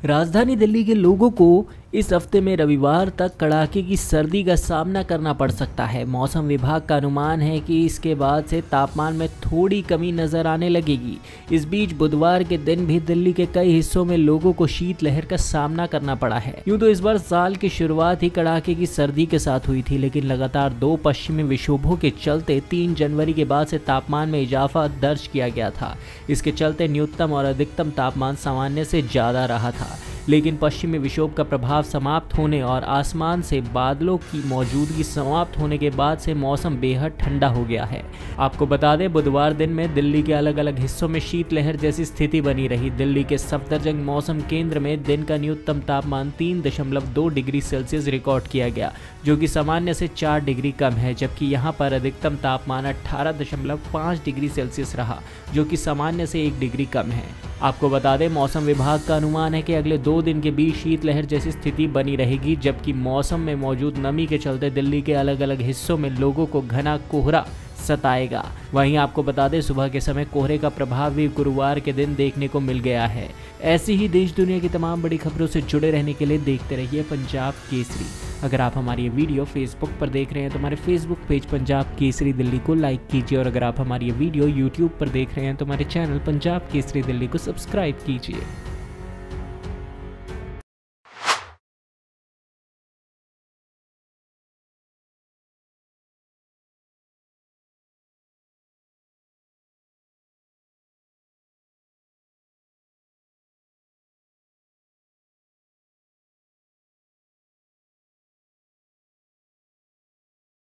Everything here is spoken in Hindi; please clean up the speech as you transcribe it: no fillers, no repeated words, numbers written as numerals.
राजधानी दिल्ली के लोगों को इस हफ्ते में रविवार तक कड़ाके की सर्दी का सामना करना पड़ सकता है। मौसम विभाग का अनुमान है कि इसके बाद से तापमान में थोड़ी कमी नजर आने लगेगी। इस बीच बुधवार के दिन भी दिल्ली के कई हिस्सों में लोगों को शीतलहर का सामना करना पड़ा है। यूं तो इस बार साल की शुरुआत ही कड़ाके की सर्दी के साथ हुई थी, लेकिन लगातार 2 पश्चिमी विक्षोभों के चलते 3 जनवरी के बाद से तापमान में इजाफा दर्ज किया गया था। इसके चलते न्यूनतम और अधिकतम तापमान सामान्य से ज्यादा रहा था, लेकिन पश्चिमी विक्षोभ का प्रभाव समाप्त होने और आसमान से बादलों की मौजूदगी समाप्त होने के बाद से मौसम बेहद ठंडा हो गया है। आपको बता दें, बुधवार दिन में दिल्ली के अलग अलग हिस्सों में शीतलहर जैसी स्थिति बनी रही। दिल्ली के सफदरजंग मौसम केंद्र में दिन का न्यूनतम तापमान 3.2 डिग्री सेल्सियस रिकॉर्ड किया गया, जो कि सामान्य से 4 डिग्री कम है, जबकि यहाँ पर अधिकतम तापमान 18.5 डिग्री सेल्सियस रहा, जो कि सामान्य से 1 डिग्री कम है। आपको बता दें, मौसम विभाग का अनुमान है कि अगले 2 दिन के बीच शीतलहर जैसी स्थिति बनी रहेगी, जबकि मौसम में मौजूद नमी के चलते दिल्ली के अलग अलग हिस्सों में लोगों को घना कोहरा सताएगा। वहीं आपको बता दें, सुबह के समय कोहरे का प्रभाव भी गुरुवार के दिन देखने को मिल गया है। ऐसी ही देश दुनिया की तमाम बड़ी खबरों से जुड़े रहने के लिए देखते रहिए पंजाब केसरी। अगर आप हमारी ये वीडियो फेसबुक पर देख रहे हैं तो हमारे फेसबुक पेज पंजाब केसरी दिल्ली को लाइक कीजिए, और अगर आप हमारी ये वीडियो यूट्यूब पर देख रहे हैं तो हमारे चैनल पंजाब केसरी दिल्ली को सब्सक्राइब कीजिए।